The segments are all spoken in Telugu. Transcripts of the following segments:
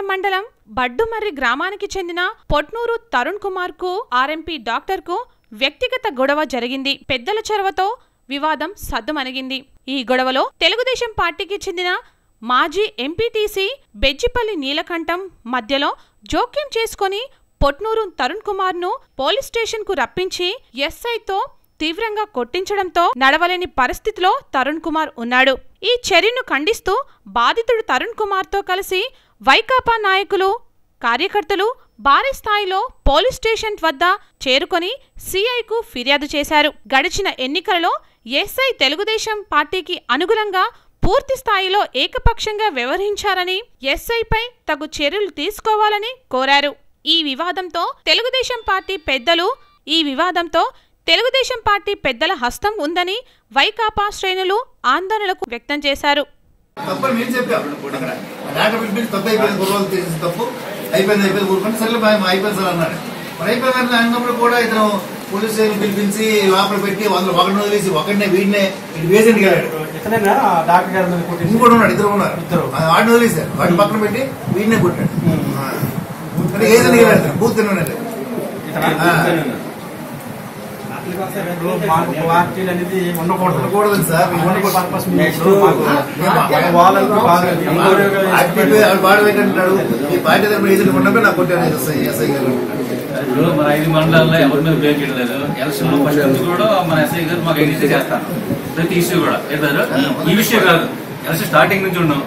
నగర్ మండలం బడ్డుమర్రి గ్రామానికి చెందిన పొట్నూరు తరుణ్ కుమార్ కు ఆర్ఎంపీ డాక్టర్ కు వ్యక్తిగత గొడవ జరిగింది. పెద్దల చొరవతో వివాదం సద్దుమణిగింది. ఈ గొడవలో తెలుగుదేశం పార్టీకి చెందిన మాజీ ఎంపీటీసీ బెజ్జిపల్లి నీలకంఠం మధ్యలో జోక్యం చేసుకుని పొట్నూరు తరుణ్ కుమార్ ను పోలీస్ స్టేషన్ కు రప్పించి ఎస్ఐతో తీవ్రంగా కొట్టించడంతో నడవలేని పరిస్థితిలో తరుణ్ కుమార్ ఉన్నాడు. ఈ చర్యను ఖండిస్తూ బాధితుడు తరుణ్ కుమార్ తో కలిసి వైకాపా నాయకులు, కార్యకర్తలు భారీ స్థాయిలో పోలీస్ స్టేషన్ వద్ద చేరుకొని సిఐకు ఫిర్యాదు చేశారు. గడిచిన ఎన్నికలలో ఎస్ఐ తెలుగుదేశం పార్టీకి అనుగుణంగా పూర్తి స్థాయిలో ఏకపక్షంగా వ్యవహరించారని, ఎస్ఐపై తగు చర్యలు తీసుకోవాలని కోరారు. ఈ వివాదంతో తెలుగుదేశం పార్టీ పెద్దల హస్తం ఉందని వైకాపా శ్రేణులు ఆందోళనలకు వ్యక్తం చేశారు. పోలీస్ స్టేషన్ పిలిపించి లోపల పెట్టి 101 వదిలేసి ఒకటినే వీడినే వేసెంట్ వెళ్ళాడు. ఇంకోటి ఉన్నాడు, ఇద్దరు ఉన్నారు. వాడిని వదిలేశారు, వాడిని పక్కన పెట్టి వీడినే కొట్టాడు. ఏజెంట్ వెళ్ళాడు, బూత్ తిన్నాడు. ఉండకూడదు సార్. బాడబెట్టాడు. ఈ పార్టీ తరఫున ఏజెంట్ ఉన్నప్పుడు నాకు కొట్టాను ఎస్ఐ గారు. మన 5 మండలాల్లో ఎవరి మీద బ్రేక్ ఇవ్వలేదు. ఎలక్షన్ లో ఫస్ట్ కూడా మన ఎస్ఐ గారు మాకు ఐడెంటిఫై చేస్తాను. ప్రతి ఇష్యూ కూడా ఈ విషయం కాదు, ఎలక్షన్ స్టార్టింగ్ నుంచి ఉన్నాం.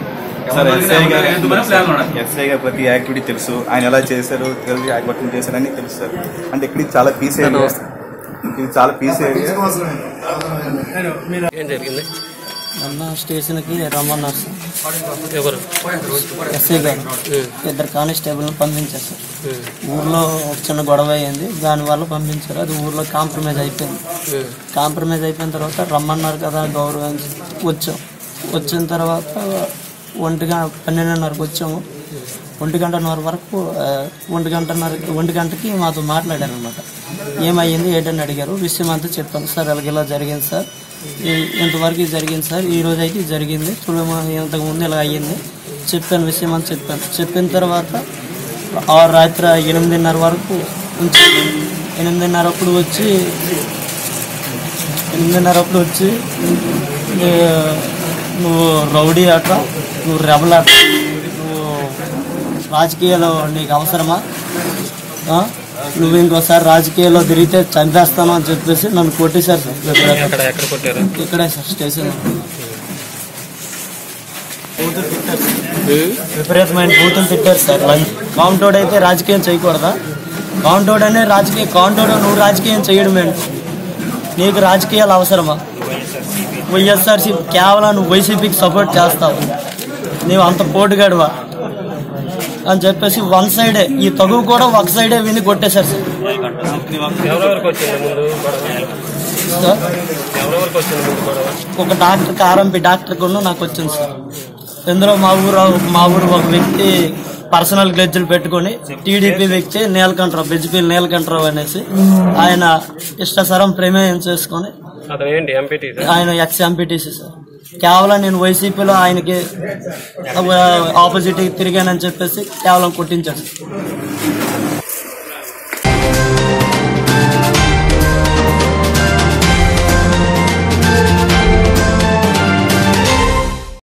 ఎస్ఐ గారు ప్రతి యాక్టివిటీ తెలుసు, ఆయన ఎలా చేశారు, వర్కింగ్ చేశారు అని తెలుసు సార్. అంటే ఇక్కడ చాలా పీస్ ఏరియా, ఇది చాలా పీస్ ఏరియా. ఏం జరిగింది? మొన్న స్టేషన్కి రమ్మన్నారు సార్. ఎవరు? ఎస్ఐ గారు 2 కానిస్టేబుల్ని పంపించారు సార్. ఊర్లో ఒక చిన్న గొడవ అయ్యింది, దానివల్ల పంపించారు. అది ఊర్లో కాంప్రమైజ్ అయిపోయింది. కాంప్రమైజ్ అయిపోయిన తర్వాత రమ్మన్నారు కదా, గౌరవించి వచ్చాం. వచ్చిన తర్వాత 12:30కి వచ్చాము. 1 వరకు 1 గంటకి మాతో మాట్లాడారు అనమాట. ఏమయ్యింది ఏంటని అడిగారు. విషయం అంతా చెప్పాను సార్. ఇలా జరిగింది సార్, ఇంతవరకు జరిగింది సార్, ఈ రోజు అయితే జరిగింది, ఇంతకుముందు ఇలా అయ్యింది చెప్పాను. విషయం అంతా చెప్పిన తర్వాత రాత్రి 8:30 వరకు ఉంచి 8:30 అప్పుడు వచ్చి నువ్వు రౌడీ ఆట, నువ్వు రెబల్ ఆట, నువ్వు రాజకీయాల్లో నీకు అవసరమా, నువ్వు ఇంకోసారి రాజకీయాల్లో తిరిగితే చంపేస్తాను అని చెప్పేసి నన్ను కొట్టేశారు సార్. ఇక్కడే సార్ స్టేషన్. విపరీతమైన బూతులు తిట్టారు సార్. కౌంటోడ్ అయితే రాజకీయం చేయకూడదా? కౌంటోడ్ అనే కౌంటోడ్ నువ్వు రాజకీయం చేయడం ఏంటి? నీకు రాజకీయాలు అవసరమా? వైఎస్ఆర్సీ కేవలం నువ్వు వైసీపీకి సపోర్ట్ చేస్తావు, నీవు అంత పోటుగాడువా అని చెప్పేసి వన్ సైడే, ఈ తగువు కూడా ఒక సైడే విని కొట్టేశారు సార్. ఒక డాక్టర్కి, ఆర్ఎంపీ డాక్టర్కి నాకు వచ్చింది సార్. ఇందులో మా ఊరు ఒక వ్యక్తి పర్సనల్ గ్లెడ్జులు పెట్టుకుని టీడీపీ వ్యక్తి నీలకంఠరావు, బెజ్జిపల్లి నీలకంఠరావు అనేసి ఆయన ఇష్టసరం ప్రమేయం చేసుకుని, ఆయన ఎక్స్ ఎంపీటీసీ సార్, కేవలం నేను వైసీపీలో ఆయనకి ఆపోజిట్ తిరిగానని చెప్పేసి కేవలం కొట్టించాడు.